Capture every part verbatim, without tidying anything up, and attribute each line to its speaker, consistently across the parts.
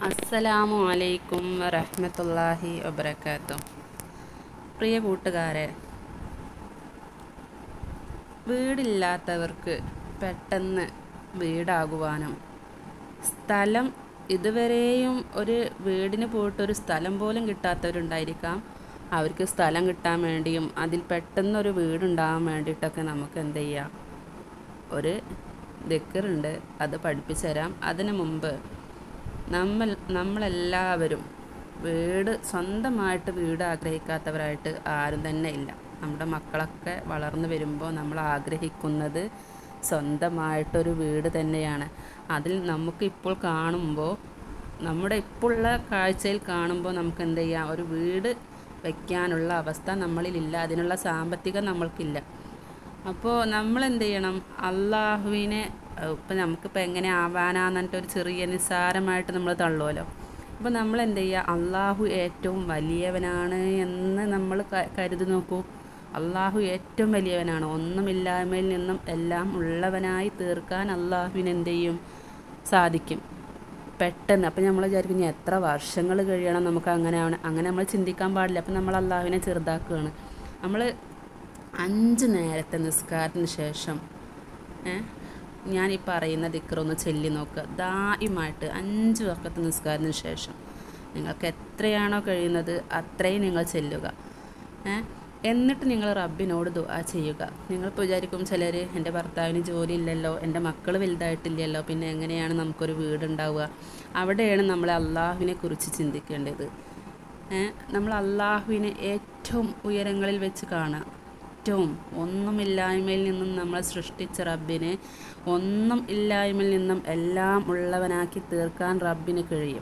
Speaker 1: അസ്സലാമു അലൈക്കും വറഹ്മത്തുള്ളാഹി വബറകാതുഹു. പ്രിയ കൂട്ടുകാരെ, വീടില്ലാത്തവർക്ക് പെട്ടെന്ന് വീടാകുവാനും സ്ഥലം ഇതുവരെയും ഒരു വീടിന് പോയിട്ടൊരു സ്ഥലം പോലും കിട്ടാത്തവരുണ്ടായിരിക്കാം. അവർക്ക് സ്ഥലം കിട്ടാൻ വേണ്ടിയും അതിൽ പെട്ടെന്നൊരു വീടുണ്ടാകാൻ വേണ്ടിയിട്ടൊക്കെ നമുക്ക് എന്ത് ചെയ്യാം, ഒരു ദിക്റുണ്ട്, അത് പഠിപ്പിച്ചു തരാം. അതിനു മുമ്പ് നമ്മൾ നമ്മളെല്ലാവരും വീട് സ്വന്തമായിട്ട് വീട് ആഗ്രഹിക്കാത്തവരായിട്ട് ആരും തന്നെ ഇല്ല. നമ്മുടെ മക്കളൊക്കെ വളർന്നു വരുമ്പോൾ നമ്മൾ ആഗ്രഹിക്കുന്നത് സ്വന്തമായിട്ടൊരു വീട് തന്നെയാണ്. അതിൽ നമുക്ക് ഇപ്പോൾ കാണുമ്പോൾ, നമ്മുടെ ഇപ്പോഴുള്ള കാഴ്ചയിൽ കാണുമ്പോൾ നമുക്ക് എന്ത് ചെയ്യാം, ഒരു വീട് വയ്ക്കാനുള്ള അവസ്ഥ നമ്മളിലില്ല, അതിനുള്ള സാമ്പത്തികം നമ്മൾക്കില്ല. അപ്പോൾ നമ്മൾ എന്ത് ചെയ്യണം, അള്ളാഹുവിനെ ഇപ്പം നമുക്കിപ്പോൾ എങ്ങനെ ആവാനാന്നിട്ട് ഒരു ചെറിയ നിസ്സാരമായിട്ട് നമ്മൾ തള്ളുമല്ലോ. അപ്പോൾ നമ്മൾ എന്ത് ചെയ്യുക, അള്ളാഹു ഏറ്റവും വലിയവനാണ് എന്ന് നമ്മൾ കരുതി നോക്കൂ. അള്ളാഹു ഏറ്റവും വലിയവനാണ്. ഒന്നുമില്ലായ്മയിൽ നിന്നും എല്ലാം ഉള്ളവനായി തീർക്കാൻ അള്ളാഹുവിന് എന്ത് ചെയ്യും, സാധിക്കും പെട്ടെന്ന്. അപ്പം നമ്മൾ വിചാരിക്കും എത്ര വർഷങ്ങൾ കഴിയണം നമുക്ക് അങ്ങനെ അങ്ങനെ നമ്മൾ ചിന്തിക്കാൻ പാടില്ല. അപ്പം നമ്മൾ അള്ളാഹുവിനെ ചെറുതാക്കുകയാണ്. നമ്മൾ അഞ്ച് നേരത്തെ നിസ്കാരത്തിന് ശേഷം ഞാൻ ഈ പറയുന്ന ദിക്റൊന്ന് ചൊല്ലി നോക്കുക. ദായിമായിട്ട് അഞ്ച് വഖത്ത് നിസ്കാരത്തിന് ശേഷം നിങ്ങൾക്ക് എത്രയാണോ കഴിയുന്നത് അത്രയും നിങ്ങൾ ചൊല്ലുക. എന്നിട്ട് നിങ്ങൾ റബ്ബിനോട് ദുആ ചെയ്യുക. നിങ്ങളിപ്പോൾ വിചാരിക്കും ചിലർ, എൻ്റെ ഭർത്താവിന് ജോലി ഇല്ലല്ലോ, എൻ്റെ മക്കൾ വലുതായിട്ടില്ലല്ലോ, പിന്നെ എങ്ങനെയാണ് നമുക്കൊരു വീടുണ്ടാവുക? അവിടെയാണ് നമ്മൾ അള്ളാഹുവിനെ കുറിച്ച് ചിന്തിക്കേണ്ടത്. നമ്മൾ അള്ളാഹുവിനെ ഏറ്റവും ഉയരങ്ങളിൽ വെച്ച് കാണുക. ഏറ്റവും ഒന്നുമില്ലായ്മയിൽ നിന്നും നമ്മളെ സൃഷ്ടിച്ച റബ്ബിനെ ഒന്നും ഇല്ലായ്മയിൽ നിന്നും എല്ലാം ഉള്ളവനാക്കി തീർക്കാൻ റബ്ബിന് കഴിയും.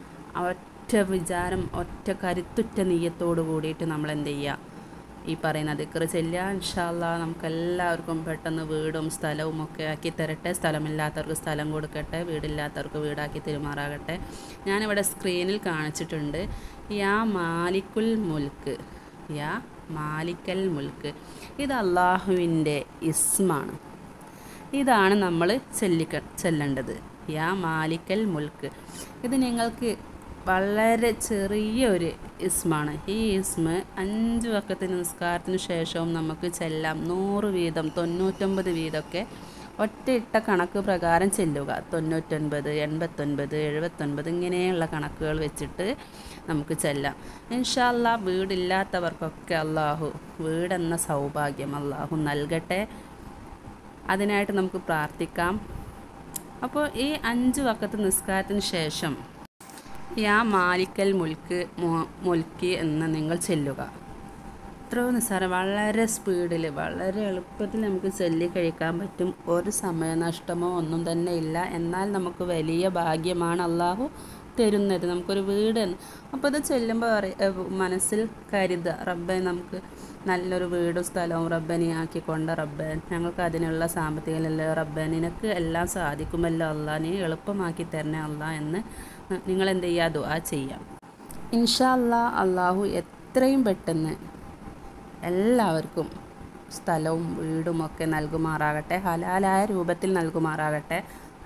Speaker 1: ഒറ്റ വിചാരം, ഒറ്റ കരുത്തുറ്റ നീയത്തോട് കൂടിയിട്ട് നമ്മൾ എന്ത് ചെയ്യുക, ഈ പറയുന്ന ദിക്ർ ചൊല്ലുക. ഇൻഷാ അല്ലാഹ് നമുക്കെല്ലാവർക്കും പെട്ടെന്ന് വീടും സ്ഥലവും ഒക്കെ ആക്കി തരട്ടെ. സ്ഥലമില്ലാത്തവർക്ക് സ്ഥലം കൊടുക്കട്ടെ, വീടില്ലാത്തവർക്ക് വീടാക്കി തെരുമാറാകട്ടെ. ഞാനിവിടെ സ്ക്രീനിൽ കാണിച്ചിട്ടുണ്ട്, യാ മാലിക്കുൽ മുൽക്ക്, യാ മാലിക്കൽ മുൽക്ക്. ഇത് അള്ളാഹുവിൻ്റെ ഇസ്മാണ്. ഇതാണ് നമ്മൾ ചൊല്ലിക്ക ചൊല്ലേണ്ടത്, യാ മാലിക്കൽ മുൽക്ക്. ഇത് നിങ്ങൾക്ക് വളരെ ചെറിയൊരു ഇസ്മാണ്. ഈ ഇസ്മ അഞ്ച് വഖത്ത് നിസ്കാരത്തിന് ശേഷവും നമുക്ക് ചെല്ലാം. നൂറ് വീതം, തൊണ്ണൂറ്റൊമ്പത് വീതമൊക്കെ ഒറ്റയിട്ട കണക്ക് പ്രകാരം ചെല്ലുക. തൊണ്ണൂറ്റൊൻപത്, എൺപത്തൊൻപത്, എഴുപത്തൊൻപത് ഇങ്ങനെയുള്ള കണക്കുകൾ വെച്ചിട്ട് നമുക്ക് ചെല്ലാം. ഇൻഷാ അല്ലാഹ് വീടില്ലാത്തവർക്കൊക്കെ അള്ളാഹു വീടെന്ന സൗഭാഗ്യം അള്ളാഹു നൽകട്ടെ. അതിനായിട്ട് നമുക്ക് പ്രാർത്ഥിക്കാം. അപ്പോൾ ഈ അഞ്ച് വഖത്ത് നിസ്കാരത്തിന് ശേഷം യാ മാലിക്കൽ മുൽക്ക് മുൽക്കി എന്ന് നിങ്ങൾ ചെല്ലുക. എത്രയോ നിസ്സാരം, വളരെ സ്പീഡിൽ, വളരെ എളുപ്പത്തിൽ നമുക്ക് ചൊല്ലി കഴിക്കാൻ പറ്റും. ഒരു സമയനഷ്ടമോ ഒന്നും തന്നെ ഇല്ല. എന്നാൽ നമുക്ക് വലിയ ഭാഗ്യമാണ് അള്ളാഹു തരുന്നത്, നമുക്കൊരു വീട്. അപ്പോൾ ഇത് ചൊല്ലുമ്പോൾ മനസ്സിൽ കരുതുക, റബ്ബെ നമുക്ക് നല്ലൊരു വീടും സ്ഥലവും റബ്ബനെ ആക്കിക്കൊണ്ട്, റബ്ബെ ഞങ്ങൾക്ക് അതിനുള്ള സാമ്പത്തികമല്ലോ, റബ്ബെ നിനക്ക് എല്ലാം സാധിക്കുമല്ലോ അല്ലാ, നീ എളുപ്പമാക്കി തരണേ അല്ലാ എന്ന് നിങ്ങൾ എന്ത് ചെയ്യുക, ദുആ ചെയ്യാം. ഇൻഷാ അല്ലാഹ് അള്ളാഹു എത്രയും പെട്ടെന്ന് എല്ലാവർക്കും സ്ഥലവും വീടുമൊക്കെ നൽകുമാറാകട്ടെ. ഹലാലായ രൂപത്തിൽ നൽകുമാറാകട്ടെ.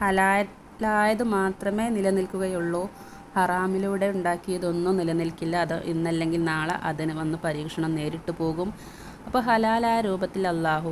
Speaker 1: ഹലാലായത് മാത്രമേ നിലനിൽക്കുകയുള്ളൂ. ഹറാമിലൂടെ ഉണ്ടാക്കിയതൊന്നും നിലനിൽക്കില്ല. അത് ഇന്നല്ലെങ്കിൽ നാളെ അതിന് വന്ന് പരീക്ഷണം നേരിട്ട് പോകും. അപ്പോൾ ഹലാലായ രൂപത്തിൽ അള്ളാഹു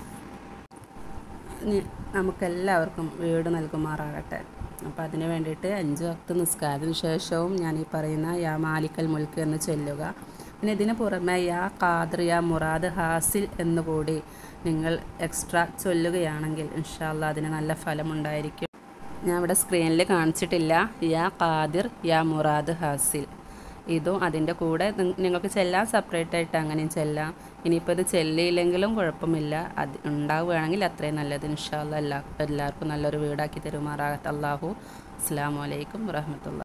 Speaker 1: നമുക്കെല്ലാവർക്കും വീട് നൽകുമാറാകട്ടെ. അപ്പോൾ അതിന് വേണ്ടിയിട്ട് അഞ്ച് വഖത്ത് നിസ്കാരത്തിന് ശേഷവും ഞാൻ ഈ പറയുന്ന യാ മാലിക്കൽ മുൽക്ക് എന്ന് ചൊല്ലുക. പിന്നെ ഇതിന് പുറമെ യാ ഖാദിർ, യാ മുറാദ്, ഹാസിൽ എന്നുകൂടി നിങ്ങൾ എക്സ്ട്രാ ചൊല്ലുകയാണെങ്കിൽ ഇൻഷാ അല്ലാഹ് അതിന് നല്ല ഫലമുണ്ടായിരിക്കും. ഞാൻ ഇവിടെ സ്ക്രീനിൽ കാണിച്ചിട്ടില്ല, യാ ഖാദിർ, യാ മുറാദ്, ഹാസിൽ. ഇതും അതിൻ്റെ കൂടെ നിങ്ങൾക്ക് ചെല്ലാം, സെപ്പറേറ്റ് ആയിട്ട് അങ്ങനെയും ചെല്ലാം. ഇനിയിപ്പോൾ ഇത് ചെല്ലിയില്ലെങ്കിലും കുഴപ്പമില്ല, അത് ഉണ്ടാവുകയാണെങ്കിൽ അത്രയും നല്ലത്. ഇൻഷാ അല്ലാഹ് എല്ലാ എല്ലാവർക്കും നല്ലൊരു വീടാക്കി തരുമാറാകട്ടെ അല്ലാഹു. അസ്സലാമു അലൈക്കും വറഹ്മത്തുള്ളാഹി.